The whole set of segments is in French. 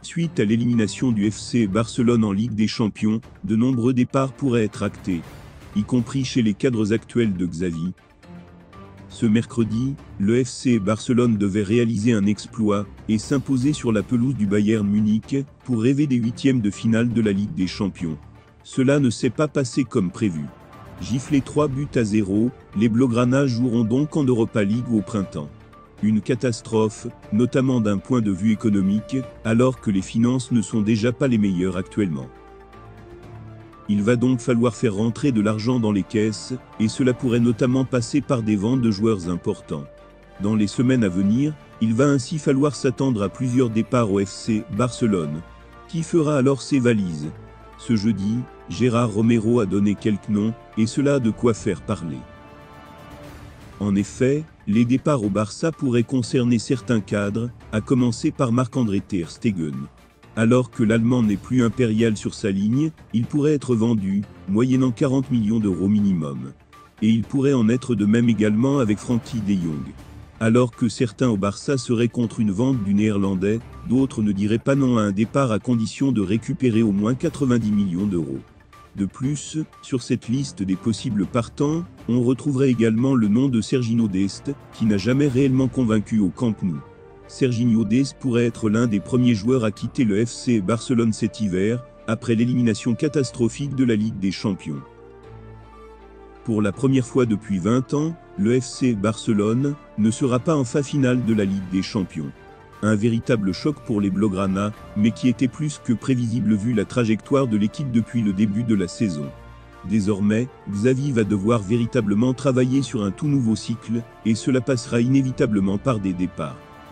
Suite à l'élimination du FC Barcelone en Ligue des Champions, de nombreux départs pourraient être actés, y compris chez les cadres actuels de Xavi. Ce mercredi, le FC Barcelone devait réaliser un exploit et s'imposer sur la pelouse du Bayern Munich pour rêver des huitièmes de finale de la Ligue des Champions. Cela ne s'est pas passé comme prévu. Giflés 3-0, les Blaugrana joueront donc en Europa League au printemps. Une catastrophe, notamment d'un point de vue économique, alors que les finances ne sont déjà pas les meilleures actuellement. Il va donc falloir faire rentrer de l'argent dans les caisses, et cela pourrait notamment passer par des ventes de joueurs importants. Dans les semaines à venir, il va ainsi falloir s'attendre à plusieurs départs au FC Barcelone. Qui fera alors ses valises? Ce jeudi, Gérard Romero a donné quelques noms, et cela a de quoi faire parler. En effet, les départs au Barça pourraient concerner certains cadres, à commencer par Marc-André ter Stegen. Alors que l'Allemand n'est plus impérial sur sa ligne, il pourrait être vendu, moyennant 40 millions d'euros minimum. Et il pourrait en être de même également avec Frenkie de Jong. Alors que certains au Barça seraient contre une vente du Néerlandais, d'autres ne diraient pas non à un départ à condition de récupérer au moins 90 millions d'euros. De plus, sur cette liste des possibles partants, on retrouverait également le nom de Serginho Dest, qui n'a jamais réellement convaincu au Camp Nou. Serginho Dest pourrait être l'un des premiers joueurs à quitter le FC Barcelone cet hiver, après l'élimination catastrophique de la Ligue des Champions. Pour la première fois depuis 20 ans, le FC Barcelone ne sera pas en phase finale de la Ligue des Champions. Un véritable choc pour les Blaugrana, mais qui était plus que prévisible vu la trajectoire de l'équipe depuis le début de la saison. Désormais, Xavi va devoir véritablement travailler sur un tout nouveau cycle, et cela passera inévitablement par des départs.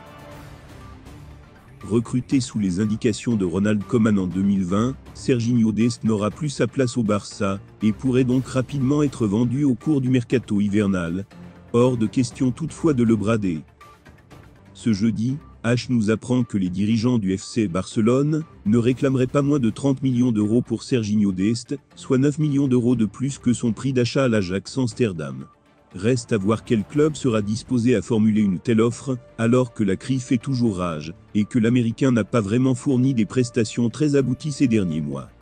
Recruté sous les indications de Ronald Koeman en 2020, Serginho Dest n'aura plus sa place au Barça, et pourrait donc rapidement être vendu au cours du mercato hivernal. Hors de question toutefois de le brader. Ce jeudi, H nous apprend que les dirigeants du FC Barcelone ne réclameraient pas moins de 30 millions d'euros pour Serginho Dest, soit 9 millions d'euros de plus que son prix d'achat à l'Ajax Amsterdam. Reste à voir quel club sera disposé à formuler une telle offre, alors que la crise fait toujours rage, et que l'Américain n'a pas vraiment fourni des prestations très abouties ces derniers mois.